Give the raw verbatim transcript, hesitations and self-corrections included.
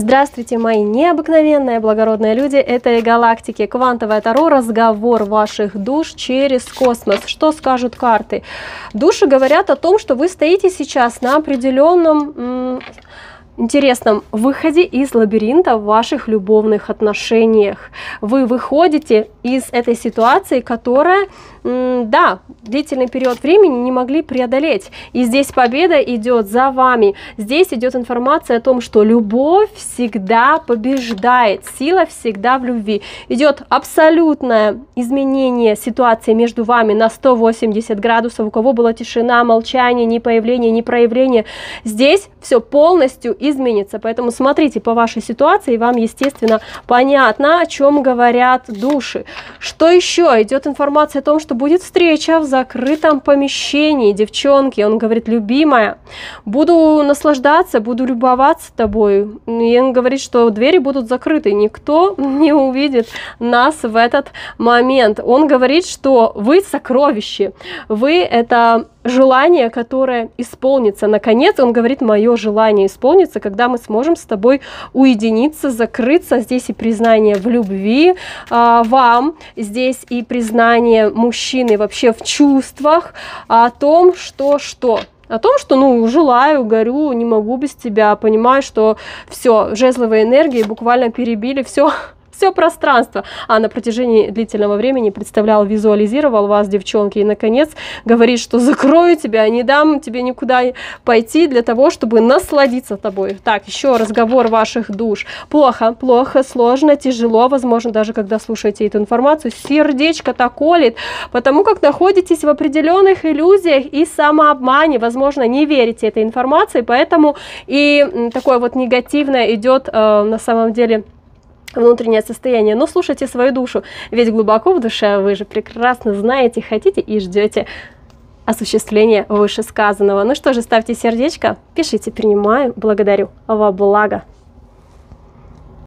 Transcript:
Здравствуйте, мои необыкновенные благородные люди этой галактики. Квантовое Таро, разговор ваших душ через космос. Что скажут карты? Души говорят о том, что вы стоите сейчас на определенном интересном выходе из лабиринта в ваших любовных отношениях. Вы выходите из этой ситуации, которая, да, длительный период времени не могли преодолеть. И здесь победа идет за вами. Здесь идет информация о том, что любовь всегда побеждает, сила всегда в любви. Идет абсолютное изменение ситуации между вами на сто восемьдесят градусов. У кого была тишина, молчание, ни появление, ни проявление. Здесь все полностью изменится. Поэтому смотрите по вашей ситуации, и вам, естественно, понятно, о чем говорят души. Что еще? Идет информация о том, что будет встреча в закрытом помещении. Девчонки, он говорит: любимая, буду наслаждаться, буду любоваться тобой. И он говорит, что двери будут закрыты, никто не увидит нас в этот момент. Он говорит, что вы сокровище, вы это желание, которое исполнится. Наконец, он говорит, мое желание исполнится, когда мы сможем с тобой уединиться, закрыться. Здесь и признание в любви а, вам, здесь и признание мужчины вообще в чувствах, о том, что что. О том, что, ну, желаю, горю, не могу без тебя, понимаю, что все, жезловые энергии буквально перебили все. Все пространство, а на протяжении длительного времени представлял, визуализировал вас, девчонки, и, наконец, говорит, что закрою тебя, не дам тебе никуда пойти для того, чтобы насладиться тобой. Так, еще разговор ваших душ. Плохо, плохо, сложно, тяжело, возможно, даже когда слушаете эту информацию, сердечко-то колет, потому как находитесь в определенных иллюзиях и самообмане, возможно, не верите этой информации, поэтому и такое вот негативное идет э, на самом деле внутреннее состояние. Но слушайте свою душу, ведь глубоко в душе вы же прекрасно знаете, хотите и ждете осуществления вышесказанного. Ну что же, ставьте сердечко, пишите, принимаю, благодарю, во благо.